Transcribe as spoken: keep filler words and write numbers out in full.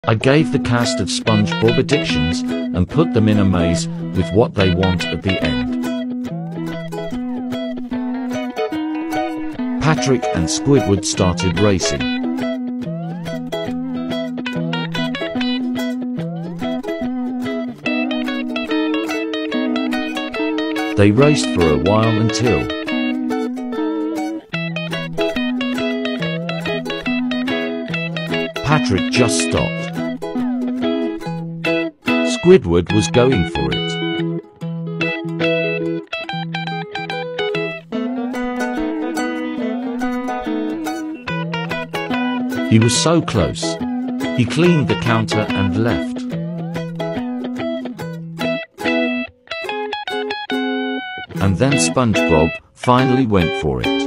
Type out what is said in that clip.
I gave the cast of SpongeBob addictions and put them in a maze with what they want at the end. Patrick and Squidward started racing. They raced for a while until Patrick just stopped. Squidward was going for it. He was so close. He cleaned the counter and left. And then SpongeBob finally went for it.